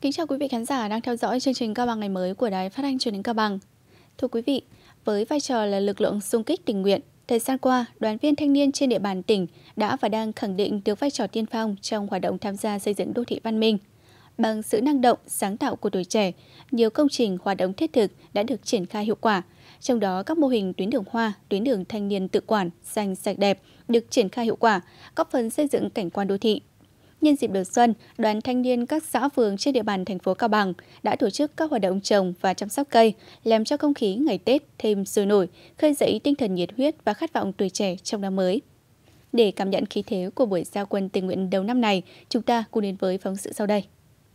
Kính chào quý vị khán giả đang theo dõi chương trình Cao Bằng ngày mới của Đài Phát thanh Truyền hình Cao Bằng. Thưa quý vị, với vai trò là lực lượng xung kích tình nguyện, thời gian qua, đoàn viên thanh niên trên địa bàn tỉnh đã và đang khẳng định được vai trò tiên phong trong hoạt động tham gia xây dựng đô thị văn minh. Bằng sự năng động, sáng tạo của tuổi trẻ, nhiều công trình hoạt động thiết thực đã được triển khai hiệu quả. Trong đó, các mô hình tuyến đường hoa, tuyến đường thanh niên tự quản, xanh sạch đẹp được triển khai hiệu quả, góp phần xây dựng cảnh quan đô thị. Nhân dịp đầu xuân, đoàn thanh niên các xã phường trên địa bàn thành phố Cao Bằng đã tổ chức các hoạt động trồng và chăm sóc cây, làm cho không khí ngày Tết thêm sôi nổi, khơi dậy tinh thần nhiệt huyết và khát vọng tuổi trẻ trong năm mới. Để cảm nhận khí thế của buổi giao quân tình nguyện đầu năm này, chúng ta cùng đến với phóng sự sau đây.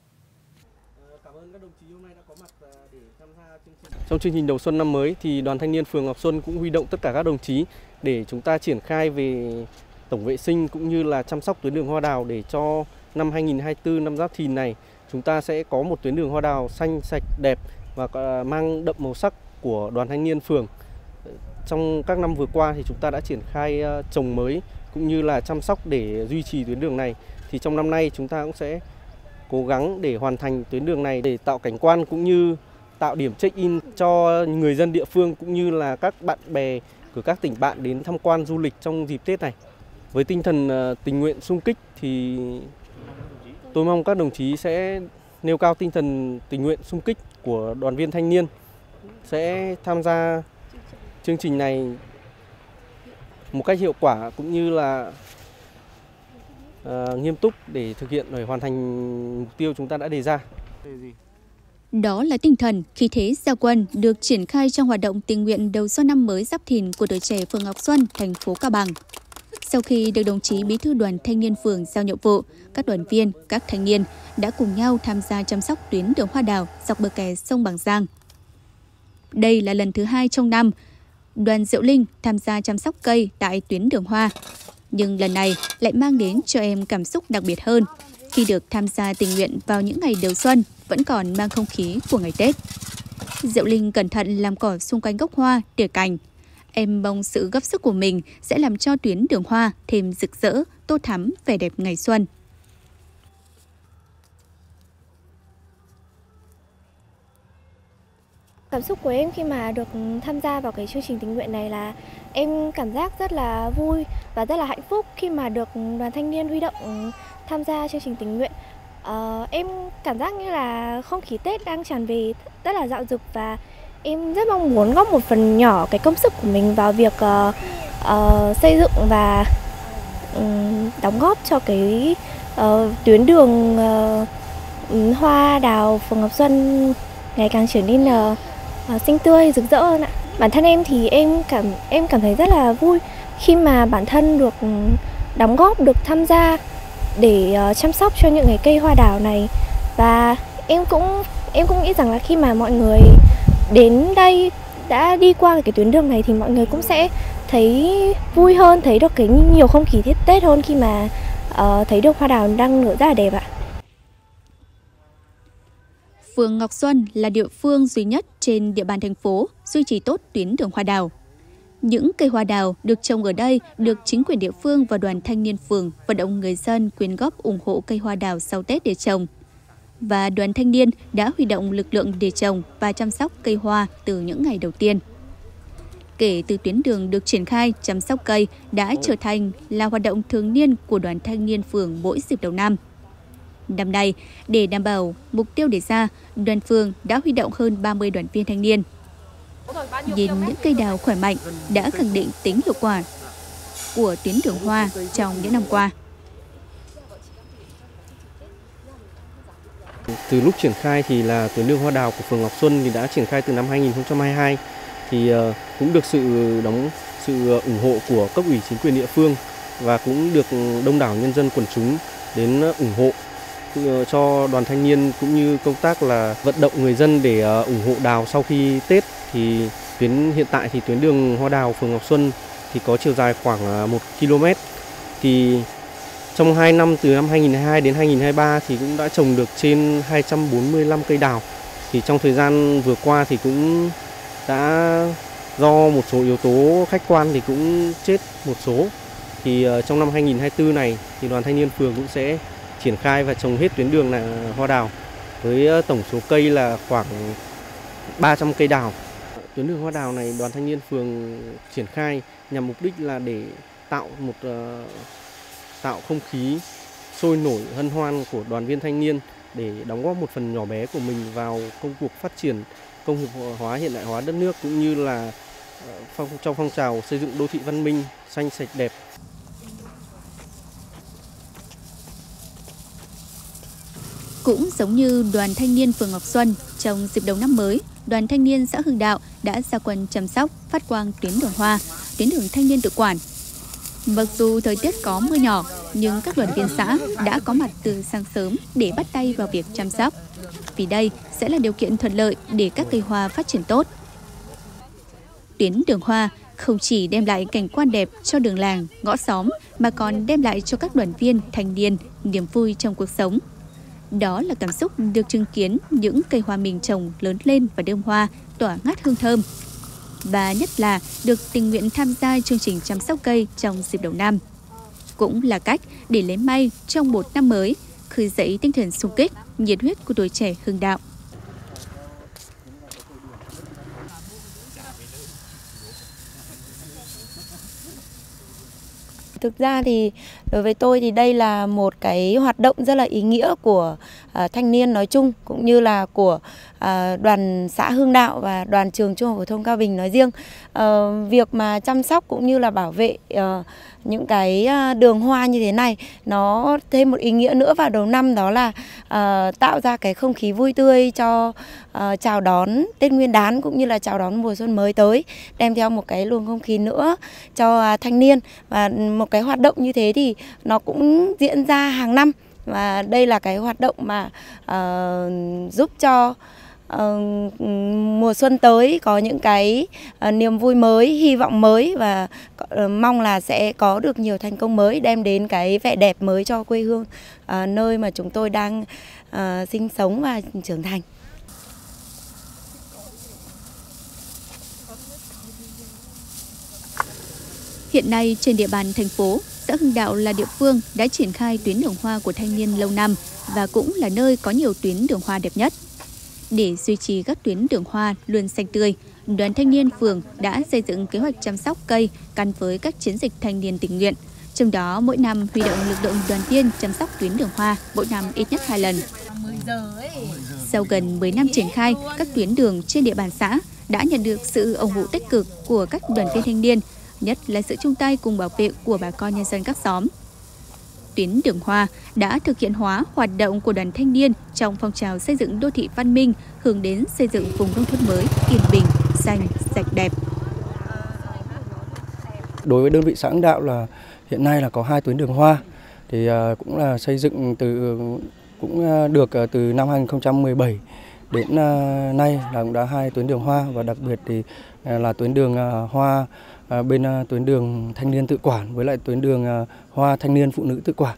Trong chương trình đầu xuân năm mới thì đoàn thanh niên phường Ngọc Xuân cũng huy động tất cả các đồng chí để chúng ta triển khai về tổng vệ sinh cũng như là chăm sóc tuyến đường hoa đào để cho năm 2024 năm Giáp Thìn này chúng ta sẽ có một tuyến đường hoa đào xanh sạch đẹp và mang đậm màu sắc của đoàn thanh niên phường. Trong các năm vừa qua thì chúng ta đã triển khai trồng mới cũng như là chăm sóc để duy trì tuyến đường này. Thì trong năm nay chúng ta cũng sẽ cố gắng để hoàn thành tuyến đường này để tạo cảnh quan cũng như tạo điểm check-in cho người dân địa phương cũng như là các bạn bè của các tỉnh bạn đến tham quan du lịch trong dịp Tết này. Với tinh thần tình nguyện xung kích thì tôi mong các đồng chí sẽ nêu cao tinh thần tình nguyện xung kích của đoàn viên thanh niên, sẽ tham gia chương trình này một cách hiệu quả cũng như là nghiêm túc để thực hiện để hoàn thành mục tiêu chúng ta đã đề ra. Đó là tinh thần, khí thế giao quân được triển khai trong hoạt động tình nguyện đầu xuân năm mới Giáp Thìn của tuổi trẻ phường Ngọc Xuân, thành phố Cao Bằng. Sau khi được đồng chí Bí thư đoàn thanh niên phường giao nhiệm vụ, các đoàn viên, các thanh niên đã cùng nhau tham gia chăm sóc tuyến đường hoa đào dọc bờ kè sông Bằng Giang. Đây là lần thứ 2 trong năm, đoàn Diệu Linh tham gia chăm sóc cây tại tuyến đường hoa. Nhưng lần này lại mang đến cho em cảm xúc đặc biệt hơn khi được tham gia tình nguyện vào những ngày đầu xuân vẫn còn mang không khí của ngày Tết. Diệu Linh cẩn thận làm cỏ xung quanh gốc hoa, tỉa cành. Em mong sự góp sức của mình sẽ làm cho tuyến đường hoa thêm rực rỡ, tô thắm vẻ đẹp ngày xuân. Cảm xúc của em khi mà được tham gia vào cái chương trình tình nguyện này là em cảm giác rất là vui và rất là hạnh phúc khi mà được đoàn thanh niên huy động tham gia chương trình tình nguyện. Em cảm giác như là không khí Tết đang tràn về rất là dạo dực và em rất mong muốn góp một phần nhỏ cái công sức của mình vào việc xây dựng và đóng góp cho cái tuyến đường hoa đào phường Ngọc Xuân ngày càng trở nên xinh tươi, rực rỡ hơn ạ. Bản thân em thì em cảm thấy rất là vui khi mà bản thân được đóng góp, được tham gia để chăm sóc cho những cái cây hoa đào này. Và em cũng nghĩ rằng là khi mà mọi người đến đây đã đi qua cái tuyến đường này thì mọi người cũng sẽ thấy vui hơn, thấy được cái nhiều không khí Tết hơn khi mà thấy được hoa đào đang nở rất là đẹp ạ. Phường Ngọc Xuân là địa phương duy nhất trên địa bàn thành phố duy trì tốt tuyến đường hoa đào. Những cây hoa đào được trồng ở đây được chính quyền địa phương và đoàn thanh niên phường vận động người dân quyên góp ủng hộ cây hoa đào sau Tết để trồng. Và đoàn thanh niên đã huy động lực lượng để trồng và chăm sóc cây hoa từ những ngày đầu tiên. Kể từ tuyến đường được triển khai, chăm sóc cây đã trở thành là hoạt động thường niên của đoàn thanh niên phường mỗi dịp đầu năm. Năm nay, để đảm bảo mục tiêu đề ra, đoàn phường đã huy động hơn 30 đoàn viên thanh niên. Nhìn những cây đào khỏe mạnh đã khẳng định tính hiệu quả của tuyến đường hoa trong những năm qua. Từ lúc triển khai thì là tuyến đường hoa đào của phường Ngọc Xuân thì đã triển khai từ năm 2022 thì cũng được sự ủng hộ của cấp ủy chính quyền địa phương và cũng được đông đảo nhân dân quần chúng đến ủng hộ cho đoàn thanh niên cũng như công tác là vận động người dân để ủng hộ đào sau khi Tết. Thì hiện tại thì tuyến đường hoa đào phường Ngọc Xuân thì có chiều dài khoảng 1 km. Thì trong 2 năm từ năm 2022 đến 2023 thì cũng đã trồng được trên 245 cây đào. Thì trong thời gian vừa qua thì cũng đã do một số yếu tố khách quan thì cũng chết một số. Thì trong năm 2024 này thì đoàn thanh niên phường cũng sẽ triển khai và trồng hết tuyến đường là hoa đào với tổng số cây là khoảng 300 cây đào. Tuyến đường hoa đào này đoàn thanh niên phường triển khai nhằm mục đích là để tạo không khí sôi nổi hân hoan của đoàn viên thanh niên, để đóng góp một phần nhỏ bé của mình vào công cuộc phát triển công nghiệp hóa, hiện đại hóa đất nước, cũng như là trong phong trào xây dựng đô thị văn minh, xanh sạch đẹp. Cũng giống như đoàn thanh niên phường Ngọc Xuân, trong dịp đầu năm mới, đoàn thanh niên xã Hưng Đạo đã ra quân chăm sóc, phát quang tuyến đường hoa, tuyến đường thanh niên tự quản. Mặc dù thời tiết có mưa nhỏ, nhưng các đoàn viên xã đã có mặt từ sáng sớm để bắt tay vào việc chăm sóc. Vì đây sẽ là điều kiện thuận lợi để các cây hoa phát triển tốt. Tuyến đường hoa không chỉ đem lại cảnh quan đẹp cho đường làng, ngõ xóm, mà còn đem lại cho các đoàn viên, thanh niên niềm vui trong cuộc sống. Đó là cảm xúc được chứng kiến những cây hoa mình trồng lớn lên và đơm hoa, tỏa ngát hương thơm. Và nhất là được tình nguyện tham gia chương trình chăm sóc cây trong dịp đầu năm. Cũng là cách để lấy may trong một năm mới, khơi dậy tinh thần xung kích, nhiệt huyết của tuổi trẻ Hưng Đạo. Thực ra thì đối với tôi thì đây là một cái hoạt động rất là ý nghĩa của thanh niên nói chung, cũng như là của đoàn xã Hưng Đạo và đoàn trường Trung học phổ thông Cao Bình nói riêng. Việc mà chăm sóc cũng như là bảo vệ những cái đường hoa như thế này nó thêm một ý nghĩa nữa vào đầu năm, đó là tạo ra cái không khí vui tươi cho chào đón Tết Nguyên đán cũng như là chào đón mùa xuân mới tới, đem theo một cái luồng không khí nữa cho thanh niên. Và một cái hoạt động như thế thì nó cũng diễn ra hàng năm, và đây là cái hoạt động mà giúp cho mùa xuân tới có những cái niềm vui mới, hy vọng mới, và mong là sẽ có được nhiều thành công mới, đem đến cái vẻ đẹp mới cho quê hương nơi mà chúng tôi đang sinh sống và trưởng thành. Hiện nay trên địa bàn thành phố, xã Hưng Đạo là địa phương đã triển khai tuyến đường hoa của thanh niên lâu năm và cũng là nơi có nhiều tuyến đường hoa đẹp nhất. Để duy trì các tuyến đường hoa luôn xanh tươi, đoàn thanh niên phường đã xây dựng kế hoạch chăm sóc cây gắn với các chiến dịch thanh niên tình nguyện. Trong đó, mỗi năm huy động lực lượng đoàn viên chăm sóc tuyến đường hoa, mỗi năm ít nhất 2 lần. Sau gần 10 năm triển khai, các tuyến đường trên địa bàn xã đã nhận được sự ủng hộ tích cực của các đoàn viên thanh niên, nhất là sự chung tay cùng bảo vệ của bà con nhân dân các xóm. Tuyến đường hoa đã thực hiện hóa hoạt động của đoàn thanh niên trong phong trào xây dựng đô thị văn minh, hướng đến xây dựng vùng nông thôn mới yên bình, xanh, sạch đẹp. Đối với đơn vị xã Hưng Đạo là hiện nay là có 2 tuyến đường hoa, thì cũng là xây dựng được từ năm 2017 đến nay là cũng đã 2 tuyến đường hoa, và đặc biệt thì là tuyến đường hoa bên tuyến đường thanh niên tự quản với lại tuyến đường hoa thanh niên phụ nữ tự quản.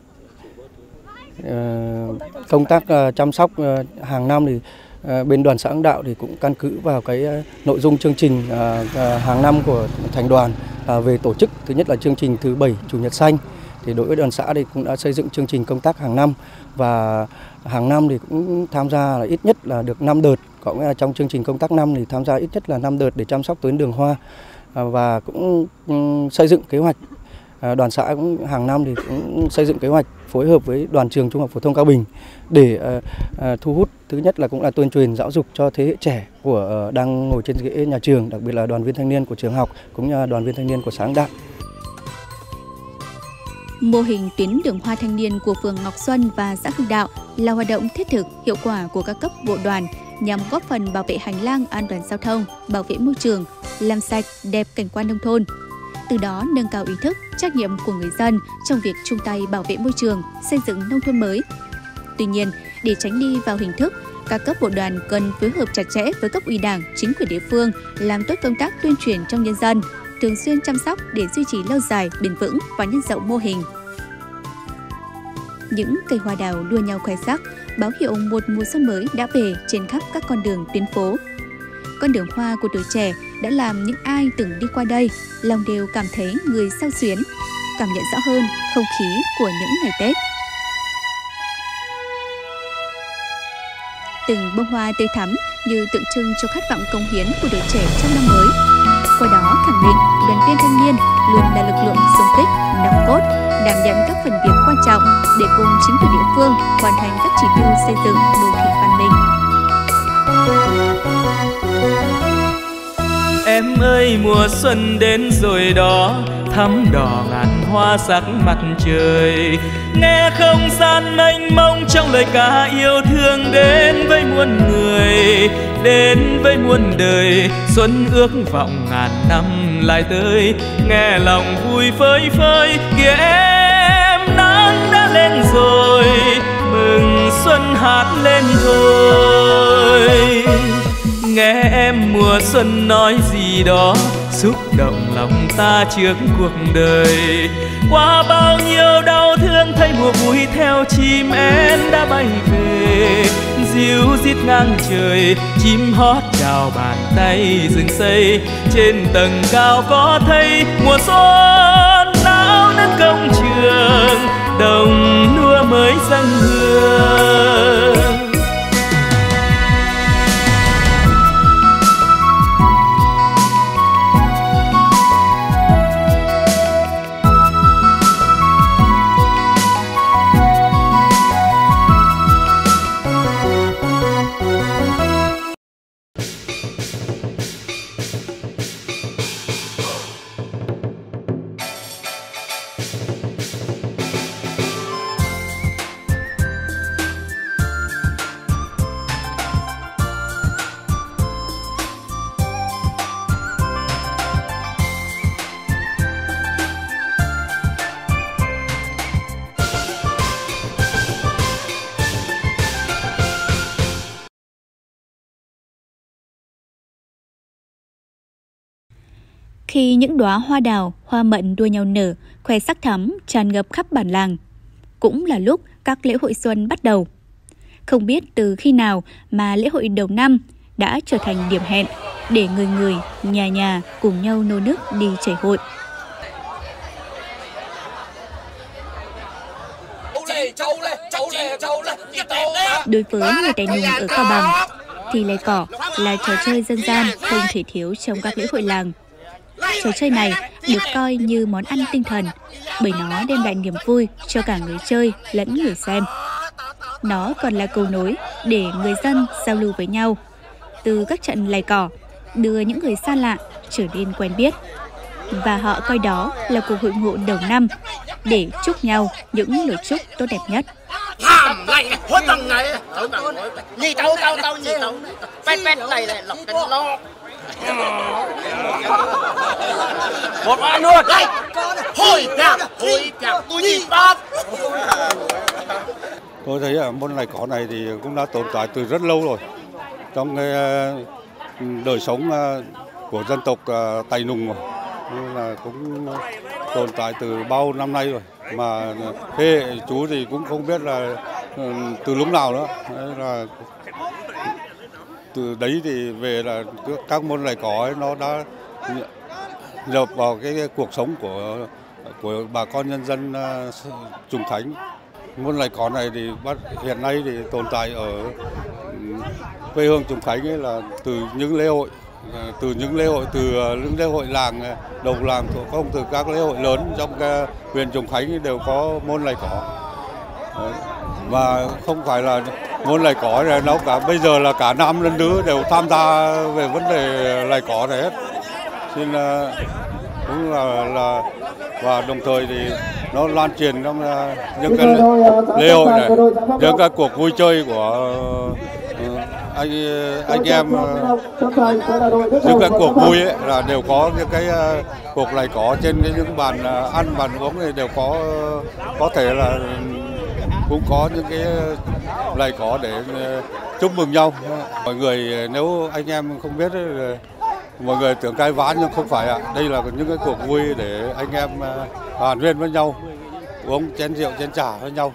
Công tác chăm sóc hàng năm thì bên đoàn xã Hưng Đạo thì cũng căn cứ vào cái nội dung chương trình hàng năm của thành đoàn về tổ chức. Thứ nhất là chương trình thứ 7 Chủ nhật xanh, thì đối với đoàn xã thì cũng đã xây dựng chương trình công tác hàng năm, và hàng năm thì cũng tham gia là ít nhất là được 5 đợt, có nghĩa là trong chương trình công tác năm thì tham gia ít nhất là 5 đợt để chăm sóc tuyến đường hoa. Và cũng xây dựng kế hoạch, đoàn xã cũng hàng năm thì cũng xây dựng kế hoạch phối hợp với đoàn trường Trung học phổ thông Cao Bình để thu hút, thứ nhất là cũng là tuyên truyền giáo dục cho thế hệ trẻ của đang ngồi trên ghế nhà trường, đặc biệt là đoàn viên thanh niên của trường học cũng như đoàn viên thanh niên của xã Hưng Đạo. Mô hình tuyến đường hoa thanh niên của phường Ngọc Xuân và xã Hưng Đạo là hoạt động thiết thực, hiệu quả của các cấp bộ đoàn nhằm góp phần bảo vệ hành lang an toàn giao thông, bảo vệ môi trường, làm sạch, đẹp cảnh quan nông thôn. Từ đó nâng cao ý thức, trách nhiệm của người dân trong việc chung tay bảo vệ môi trường, xây dựng nông thôn mới. Tuy nhiên, để tránh đi vào hình thức, các cấp bộ đoàn cần phối hợp chặt chẽ với cấp ủy Đảng, chính quyền địa phương, làm tốt công tác tuyên truyền trong nhân dân, thường xuyên chăm sóc để duy trì lâu dài, bền vững và nhân rộng mô hình. Những cây hoa đào đua nhau khoe sắc, báo hiệu một mùa xuân mới đã về trên khắp các con đường tuyến phố. Con đường hoa của tuổi trẻ đã làm những ai từng đi qua đây lòng đều cảm thấy người xao xuyến, cảm nhận rõ hơn không khí của những ngày Tết. từng bông hoa tươi thắm như tượng trưng cho khát vọng cống hiến của tuổi trẻ trong năm mới. Qua đó khẳng định đoàn viên thanh niên luôn là lực lượng xung kích, nòng cốt, đảm nhận các phần việc quan trọng để cùng chính quyền địa phương hoàn thành các chỉ tiêu xây dựng đô thị văn minh. Em ơi mùa xuân đến rồi đó, thắm đỏ ngàn hoa sắc mặt trời. Nghe không gian mênh mông trong lời ca yêu thương đến với muôn người, đến với muôn đời. Xuân ước vọng ngàn năm lại tới, nghe lòng vui phơi phới. Kìa em nắng đã lên rồi, mừng xuân hát lên thôi. Nghe em mùa xuân nói gì đó, xúc động lòng ta trước cuộc đời. Qua bao nhiêu đau thương thấy mùa vui theo chim én đã bay về. Ríu rít ngang trời, chim hót chào bàn tay rừng xây. Trên tầng cao có thấy mùa xuân náo nức công trường, đồng lúa mới dâng hương. Khi những đóa hoa đào, hoa mận đua nhau nở, khoe sắc thắm tràn ngập khắp bản làng, cũng là lúc các lễ hội xuân bắt đầu. Không biết từ khi nào mà lễ hội đầu năm đã trở thành điểm hẹn để người người, nhà nhà cùng nhau nô nức đi chảy hội. Đối với người Tài Nùng ở Cao Bằng thì lày cỏ là trò chơi dân gian không thể thiếu trong các lễ hội làng. Trò chơi này được coi như món ăn tinh thần bởi nó đem lại niềm vui cho cả người chơi lẫn người xem. Nó còn là cầu nối để người dân giao lưu với nhau, từ các trận lày cỏ đưa những người xa lạ trở nên quen biết. Và họ coi đó là cuộc hội ngộ đầu năm để chúc nhau những lời chúc tốt đẹp nhất. Một ăn luôn. Tôi thấy môn lày cỏ này thì cũng đã tồn tại từ rất lâu rồi trong cái đời sống của dân tộc Tài Nùng rồi. Nên là cũng tồn tại từ bao năm nay rồi, mà thế hệ chú thì cũng không biết là từ lúc nào nữa. Đấy là từ đấy thì về là các môn lày cỏ ấy nó đã nhập vào cái cuộc sống của bà con nhân dân Trùng Khánh. Môn lày cỏ này thì hiện nay thì tồn tại ở quê hương Trùng Khánh ấy là từ những lễ hội làng, đầu làng thuộc không, từ các lễ hội lớn trong huyện Trùng Khánh đều có môn lày cỏ. Đấy. Và không phải là môn lày cỏ này nó cả bây giờ là cả nam lẫn nữ đều tham gia về vấn đề lày cỏ này hết. Nên cũng là và đồng thời thì nó lan truyền trong những cái lễ hội này, những cái cuộc vui chơi của anh em, những cái cuộc vui ấy là đều có những cái cuộc lày cỏ trên những bàn ăn bàn uống thì đều có thể là cũng có những cái lày cỏ để chúc mừng nhau. Mọi người nếu anh em không biết ấy, mọi người tưởng cai ván nhưng không phải ạ. Đây là những cái cuộc vui để anh em hàn huyên với nhau, uống chén rượu chén trà với nhau.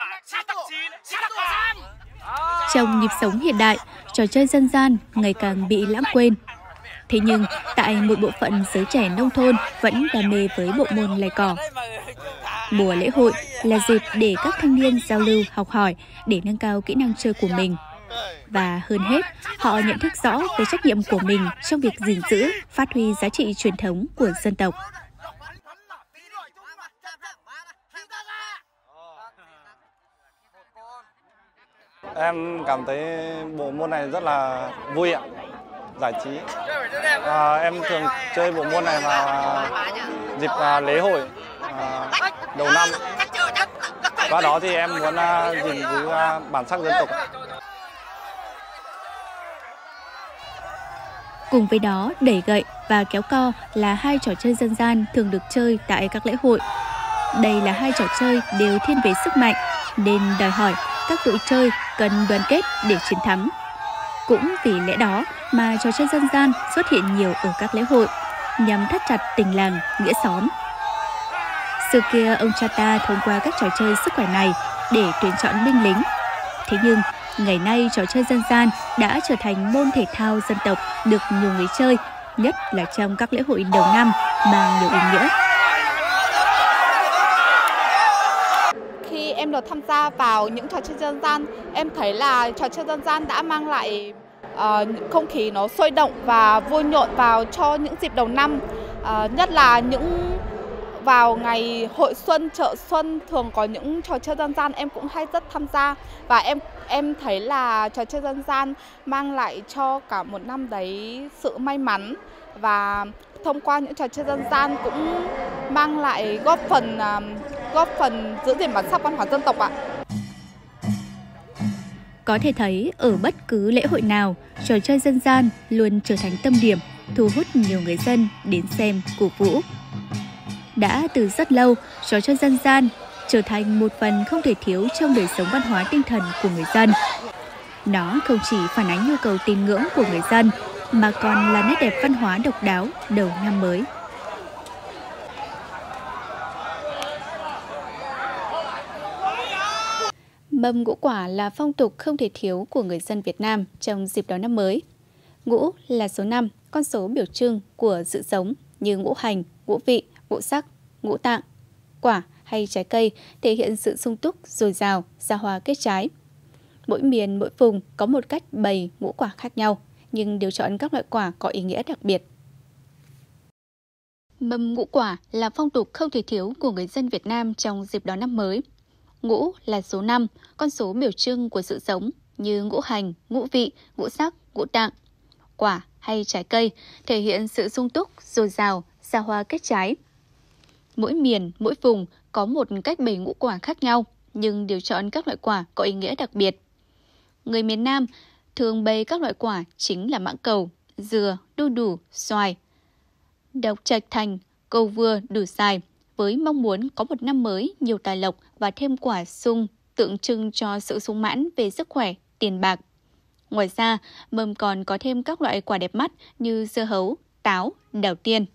Trong nhịp sống hiện đại, trò chơi dân gian ngày càng bị lãng quên. Thế nhưng, tại một bộ phận giới trẻ nông thôn vẫn đam mê với bộ môn lày cỏ. Mùa lễ hội là dịp để các thanh niên giao lưu, học hỏi để nâng cao kỹ năng chơi của mình. Và hơn hết, họ nhận thức rõ về trách nhiệm của mình trong việc gìn giữ, phát huy giá trị truyền thống của dân tộc. Em cảm thấy bộ môn này rất là vui ạ, giải trí. Em thường chơi bộ môn này vào dịp lễ hội đầu năm. Qua đó thì em muốn gìn giữ bản sắc dân tộc. Cùng với đó, đẩy gậy và kéo co là hai trò chơi dân gian thường được chơi tại các lễ hội. Đây là hai trò chơi đều thiên về sức mạnh, nên đòi hỏi các đội chơi cần đoàn kết để chiến thắng. Cũng vì lẽ đó mà trò chơi dân gian xuất hiện nhiều ở các lễ hội, nhằm thắt chặt tình làng, nghĩa xóm. Xưa kia ông cha ta thông qua các trò chơi sức khỏe này để tuyển chọn binh lính. Thế nhưng, ngày nay trò chơi dân gian đã trở thành môn thể thao dân tộc được nhiều người chơi, nhất là trong các lễ hội đầu năm mang nhiều ý nghĩa. Khi em được tham gia vào những trò chơi dân gian, em thấy là trò chơi dân gian đã mang lại không khí nó sôi động và vui nhộn vào cho những dịp đầu năm, nhất là những vào ngày hội xuân, chợ xuân thường có những trò chơi dân gian em cũng hay rất tham gia, và em thấy là trò chơi dân gian mang lại cho cả một năm đấy sự may mắn, và thông qua những trò chơi dân gian cũng mang lại góp phần giữ gìn bản sắc văn hóa dân tộc ạ. Có thể thấy ở bất cứ lễ hội nào, trò chơi dân gian luôn trở thành tâm điểm, thu hút nhiều người dân đến xem, cổ vũ. Đã từ rất lâu, trò chơi dân gian trở thành một phần không thể thiếu trong đời sống văn hóa tinh thần của người dân. Nó không chỉ phản ánh nhu cầu tín ngưỡng của người dân, mà còn là nét đẹp văn hóa độc đáo đầu năm mới. Mâm ngũ quả là phong tục không thể thiếu của người dân Việt Nam trong dịp đón năm mới. Ngũ là số 5, con số biểu trưng của sự sống như ngũ hành, ngũ vị, ngũ sắc, ngũ tạng. Quả hay trái cây thể hiện sự sung túc, dồi dào, ra hoa kết trái. Mỗi miền, mỗi vùng có một cách bày ngũ quả khác nhau, nhưng đều chọn các loại quả có ý nghĩa đặc biệt. Mâm ngũ quả là phong tục không thể thiếu của người dân Việt Nam trong dịp đón năm mới. Ngũ là số 5, con số biểu trưng của sự sống như ngũ hành, ngũ vị, ngũ sắc, ngũ tạng. Quả hay trái cây thể hiện sự sung túc, dồi dào, ra hoa kết trái. Mỗi miền, mỗi vùng có một cách bày ngũ quả khác nhau, nhưng đều chọn các loại quả có ý nghĩa đặc biệt. Người miền Nam thường bày các loại quả chính là mãng cầu, dừa, đu đủ, xoài, độc trạch thành, cầu vừa, đủ xài, với mong muốn có một năm mới nhiều tài lộc và thêm quả sung, tượng trưng cho sự sung mãn về sức khỏe, tiền bạc. Ngoài ra, mâm còn có thêm các loại quả đẹp mắt như dưa hấu, táo, đào tiên.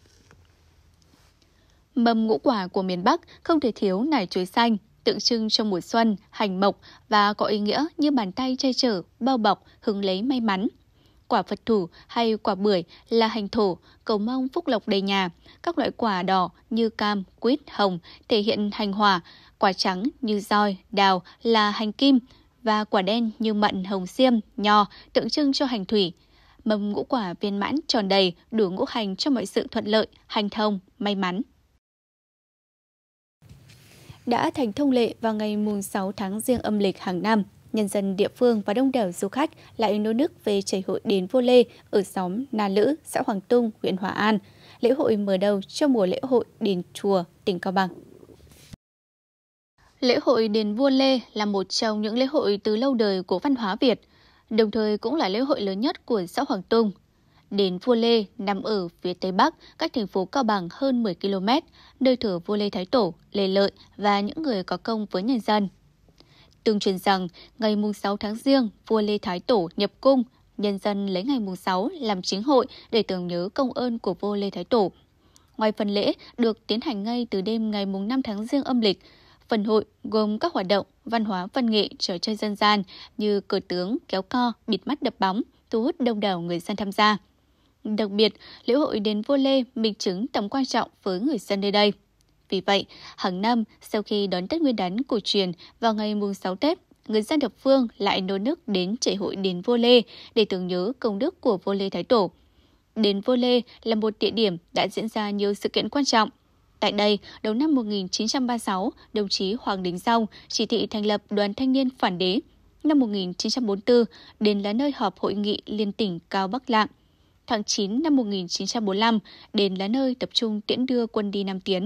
Mâm ngũ quả của miền Bắc không thể thiếu nải chuối xanh, tượng trưng cho mùa xuân, hành mộc và có ý nghĩa như bàn tay che chở, bao bọc, hứng lấy may mắn. Quả Phật thủ hay quả bưởi là hành thổ, cầu mong phúc lộc đầy nhà. Các loại quả đỏ như cam, quýt, hồng thể hiện hành hỏa. Quả trắng như roi, đào là hành kim. Và quả đen như mận, hồng xiêm, nho tượng trưng cho hành thủy. Mâm ngũ quả viên mãn tròn đầy, đủ ngũ hành cho mọi sự thuận lợi, hành thông, may mắn. Đã thành thông lệ vào ngày mùng 6 tháng Giêng âm lịch hàng năm, nhân dân địa phương và đông đảo du khách lại nô nức về chảy hội đền Vua Lê ở xóm Na Lữ, xã Hoàng Tung, huyện Hòa An. Lễ hội mở đầu cho mùa lễ hội đền chùa, tỉnh Cao Bằng. Lễ hội đền Vua Lê là một trong những lễ hội từ lâu đời của văn hóa Việt, đồng thời cũng là lễ hội lớn nhất của xã Hoàng Tung. Đền Vua Lê nằm ở phía tây bắc, cách thành phố Cao Bằng hơn 10 km, nơi thờ vua Lê Thái Tổ, Lê Lợi và những người có công với nhân dân. Tương truyền rằng, ngày mùng 6 tháng Giêng, vua Lê Thái Tổ nhập cung, nhân dân lấy ngày mùng 6 làm chính hội để tưởng nhớ công ơn của vua Lê Thái Tổ. Ngoài phần lễ được tiến hành ngay từ đêm ngày mùng 5 tháng Giêng âm lịch, phần hội gồm các hoạt động văn hóa, văn nghệ, trò chơi dân gian như cờ tướng, kéo co, bịt mắt đập bóng, thu hút đông đảo người dân tham gia. Đặc biệt, lễ hội đền Vua Lê minh chứng tầm quan trọng với người dân nơi đây. Vì vậy, hàng năm sau khi đón Tết Nguyên đán cổ truyền vào ngày mùng 6 Tết, người dân thập phương lại nô nức đến chảy hội đền Vua Lê để tưởng nhớ công đức của Vua Lê Thái Tổ. Đền Vua Lê là một địa điểm đã diễn ra nhiều sự kiện quan trọng. Tại đây, đầu năm 1936, đồng chí Hoàng Đình Dông chỉ thị thành lập Đoàn Thanh niên Phản đế. Năm 1944, đền là nơi họp hội nghị liên tỉnh Cao Bắc Lạng. Tháng 9 năm 1945, đền là nơi tập trung tiễn đưa quân đi Nam Tiến.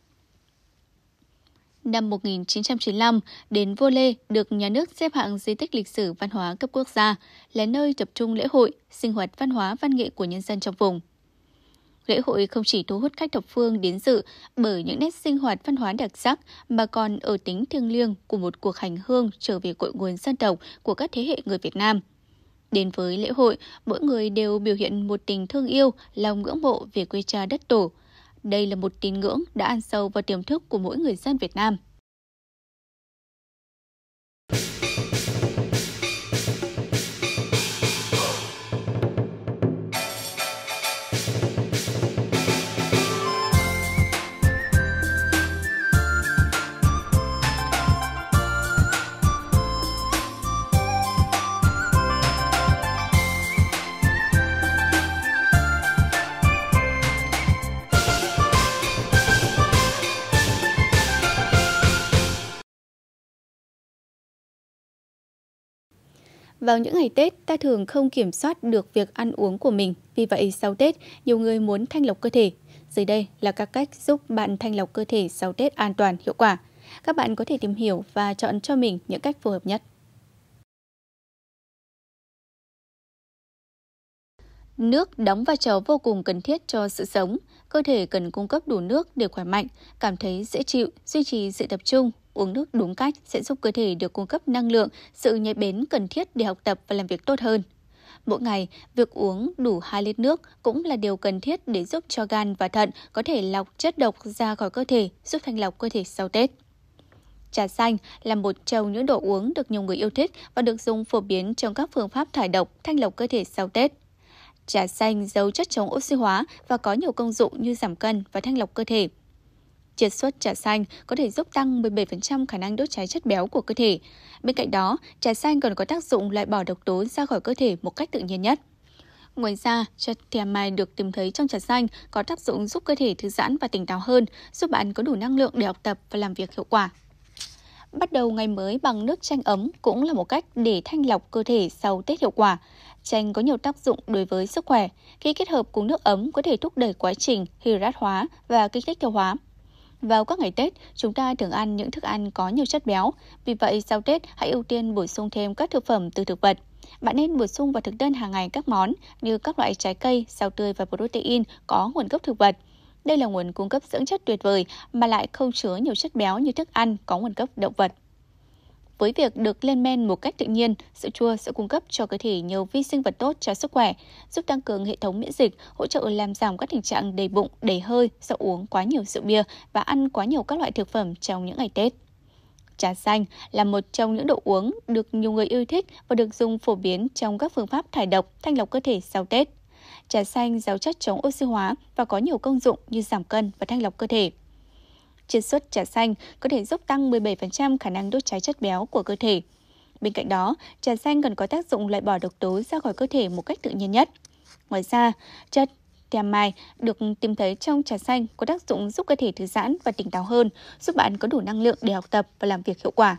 Năm 1995, đền Vua Lê được nhà nước xếp hạng di tích lịch sử văn hóa cấp quốc gia, là nơi tập trung lễ hội, sinh hoạt văn hóa văn nghệ của nhân dân trong vùng. Lễ hội không chỉ thu hút khách thập phương đến dự bởi những nét sinh hoạt văn hóa đặc sắc mà còn ở tính thiêng liêng của một cuộc hành hương trở về cội nguồn dân tộc của các thế hệ người Việt Nam. Đến với lễ hội, mỗi người đều biểu hiện một tình thương yêu, lòng ngưỡng mộ về quê cha đất tổ. Đây là một tín ngưỡng đã ăn sâu vào tiềm thức của mỗi người dân Việt Nam. Vào những ngày Tết, ta thường không kiểm soát được việc ăn uống của mình. Vì vậy, sau Tết, nhiều người muốn thanh lọc cơ thể. Dưới đây là các cách giúp bạn thanh lọc cơ thể sau Tết an toàn, hiệu quả. Các bạn có thể tìm hiểu và chọn cho mình những cách phù hợp nhất. Nước đóng vai trò vô cùng cần thiết cho sự sống. Cơ thể cần cung cấp đủ nước để khỏe mạnh, cảm thấy dễ chịu, duy trì sự tập trung. Uống nước đúng cách sẽ giúp cơ thể được cung cấp năng lượng, sự nhạy bén cần thiết để học tập và làm việc tốt hơn. Mỗi ngày, việc uống đủ 2 lít nước cũng là điều cần thiết để giúp cho gan và thận có thể lọc chất độc ra khỏi cơ thể, giúp thanh lọc cơ thể sau Tết. Trà xanh là một trong những đồ uống được nhiều người yêu thích và được dùng phổ biến trong các phương pháp thải độc, thanh lọc cơ thể sau Tết. Trà xanh giàu chất chống oxy hóa và có nhiều công dụng như giảm cân và thanh lọc cơ thể. Chiết xuất trà xanh có thể giúp tăng 17% khả năng đốt cháy chất béo của cơ thể. Bên cạnh đó, trà xanh còn có tác dụng loại bỏ độc tố ra khỏi cơ thể một cách tự nhiên nhất. Ngoài ra, chất thiamine được tìm thấy trong trà xanh có tác dụng giúp cơ thể thư giãn và tỉnh táo hơn, giúp bạn có đủ năng lượng để học tập và làm việc hiệu quả. Bắt đầu ngày mới bằng nước chanh ấm cũng là một cách để thanh lọc cơ thể sau Tết hiệu quả. Chanh có nhiều tác dụng đối với sức khỏe. Khi kết hợp cùng nước ấm có thể thúc đẩy quá trình hydrat hóa và kích thích tiêu hóa. Vào các ngày Tết, chúng ta thường ăn những thức ăn có nhiều chất béo. Vì vậy, sau Tết, hãy ưu tiên bổ sung thêm các thực phẩm từ thực vật. Bạn nên bổ sung vào thực đơn hàng ngày các món như các loại trái cây, rau tươi và protein có nguồn gốc thực vật. Đây là nguồn cung cấp dưỡng chất tuyệt vời mà lại không chứa nhiều chất béo như thức ăn có nguồn gốc động vật. Với việc được lên men một cách tự nhiên, sữa chua sẽ cung cấp cho cơ thể nhiều vi sinh vật tốt cho sức khỏe, giúp tăng cường hệ thống miễn dịch, hỗ trợ làm giảm các tình trạng đầy bụng, đầy hơi do uống quá nhiều rượu bia và ăn quá nhiều các loại thực phẩm trong những ngày Tết. Trà xanh là một trong những đồ uống được nhiều người yêu thích và được dùng phổ biến trong các phương pháp thải độc, thanh lọc cơ thể sau Tết. Trà xanh giàu chất chống oxy hóa và có nhiều công dụng như giảm cân và thanh lọc cơ thể. Chiết xuất trà xanh có thể giúp tăng 17% khả năng đốt cháy chất béo của cơ thể. Bên cạnh đó, trà xanh còn có tác dụng loại bỏ độc tố ra khỏi cơ thể một cách tự nhiên nhất. Ngoài ra, chất thiamine được tìm thấy trong trà xanh có tác dụng giúp cơ thể thư giãn và tỉnh táo hơn, giúp bạn có đủ năng lượng để học tập và làm việc hiệu quả.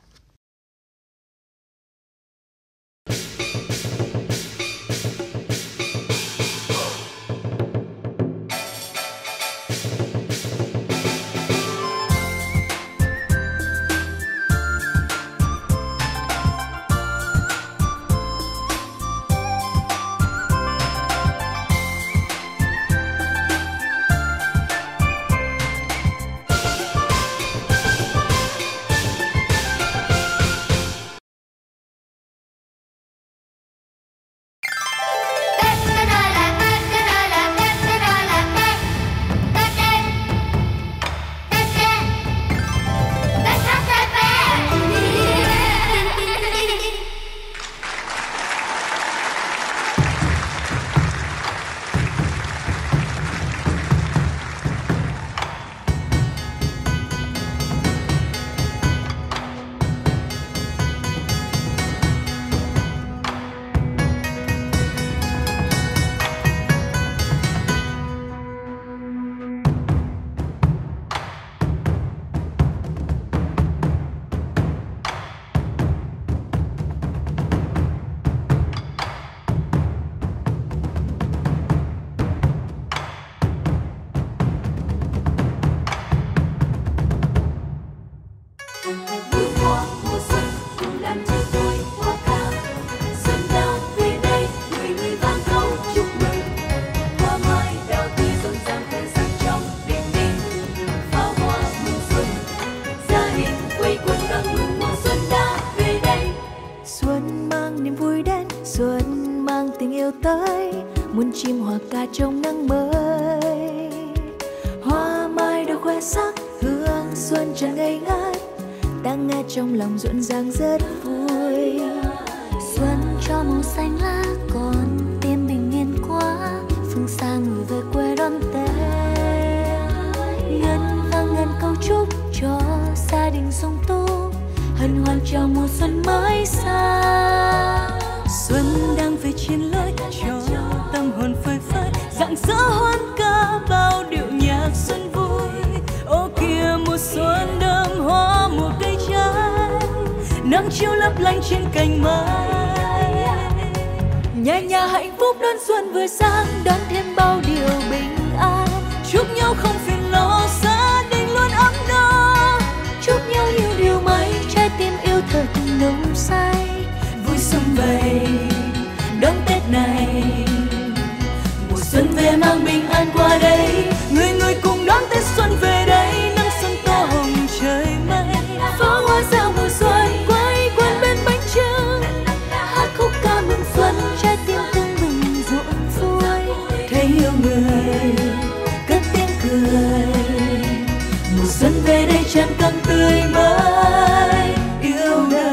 mang tình yêu tới, muôn chim hòa ca trong nắng mới. Hoa mai đâu khoe sắc, hương xuân tràn ngây ngất, ta nghe trong lòng rộn ràng rất vui. Xuân cho màu xanh lá, còn tim bình yên quá, phương xa người về quê đón Tết. Ngân vang ngân câu chúc cho gia đình sum túc, hân hoan chào mùa xuân mới sang. Xuân đang về trên lối cho tâm hồn phơi phới, rạng rỡ hoan ca bao điệu nhạc xuân vui. Ô kìa mùa xuân đơm hoa mùa cây trái, nắng chiếu lấp lánh trên cành mai. Nhà nhà hạnh phúc đón xuân vừa sang, đón thêm bao điều bình an, chúc nhau không phiền lo, gia đình luôn ấm no. Chúc nhau nhiều điều may, trái tim yêu thật nồng say, vui xuân về đón Tết này. Mùa xuân về mang bình an qua đây, người người cùng đón Tết xuân về đây. Nắng xuân to hồng trời mây, pháo hoa reo mùa xuân quay quanh bên bánh trưng, hát khúc ca mừng xuân, trái tim tưng bừng rộn vui. Thấy yêu người cất tiếng cười, mùa xuân về đây tràn căng tươi mới yêu đời.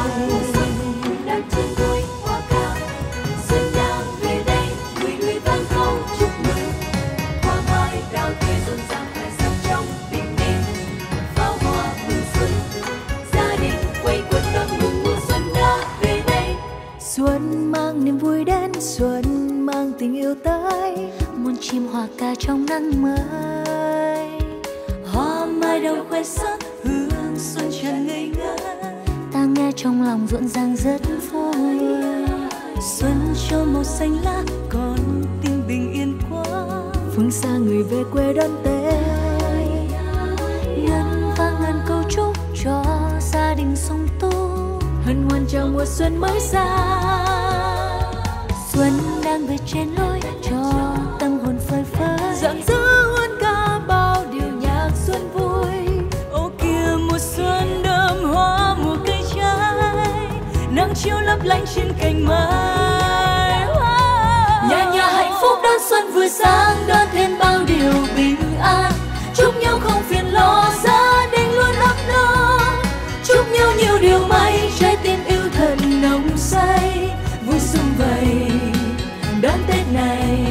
Xuân mang niềm vui đến, xuân mang tình yêu tới, muôn chim hòa ca trong nắng mới. Hoa mai đâu khoe sắc, hương xuân tràn ngây ngất, ta nghe trong lòng rộn ràng rất vui. Xuân cho màu xanh lá, còn tim bình yên quá, phương xa người về quê đón Tết. Ngân vang ngân câu chúc cho gia đình sum túc, hân hoan chào mùa xuân mới sang. Xuân đang về trên lối cho tâm hồn phơi phới, rạng rỡ hoan ca bao điều nhạc xuân vui. Ô kìa mùa xuân đơm hoa mùa cây trái, nắng chiếu lấp lánh trên cành mai. Nhà nhà hạnh phúc đón xuân vừa sang, đón thêm bao điều bình an, chúc nhau không phiền lo, gia đình luôn ấm no. Chúc nhau nhiều điều may, trái tim yêu thật nồng say, vui xuân vầy đón Tết này.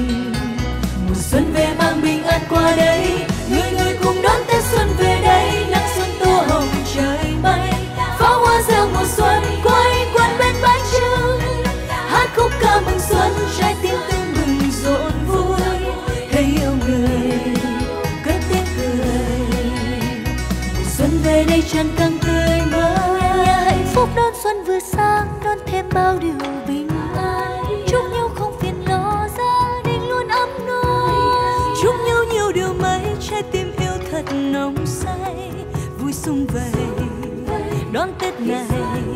Mùa xuân về mang bình an qua đây, người người cùng đón Tết xuân về đây. Nắng xuân tô hồng trời mây, pháo hoa reo mùa xuân quay quanh bên bánh trưng, hát khúc ca mừng xuân, trái tim tưng bừng rộn vui. Thấy yêu người cất tiếng cười, mùa xuân về đây tràn căng tươi mới. Nhà hạnh phúc đón xuân vừa sang, đón thêm bao điều bình an, chúc nhau không phiền lo, gia đình luôn ấm no. Chúc nhau nhiều điều may, trái tim yêu thật nồng say, vui sum vầy đón Tết này.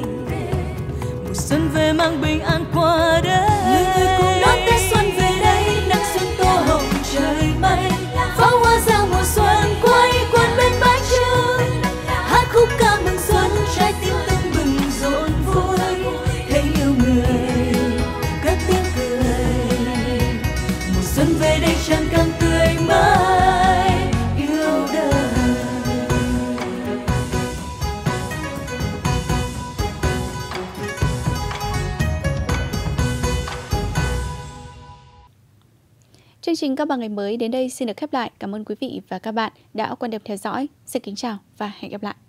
Mùa xuân về mang bình an qua đây, người người cùng đón Tết xuân về đây. Nắng xuân tô hồng trời mây, pháo hoa reo mùa xuân quay quanh bên bánh trưng, hát khúc ca mừng xuân, trái tim tưng bừng rộn vui. Thấy yêu người cất tiếng cười, mùa xuân về đây tràn căng tươi mới yêu đời. Chương trình Các Bằng Ngày Mới đến đây xin được khép lại. Cảm ơn quý vị và các bạn đã quan tâm theo dõi. Xin kính chào và hẹn gặp lại.